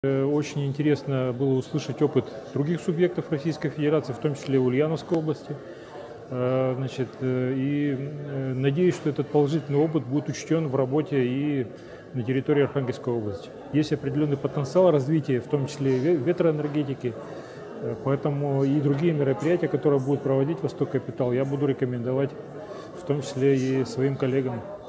Очень интересно было услышать опыт других субъектов Российской Федерации, в том числе Ульяновской области. Надеюсь, что этот положительный опыт будет учтен в работе и на территории Архангельской области. Есть определенный потенциал развития, в том числе ветроэнергетики, поэтому и другие мероприятия, которые будут проводить Восток Капитал, я буду рекомендовать, в том числе и своим коллегам.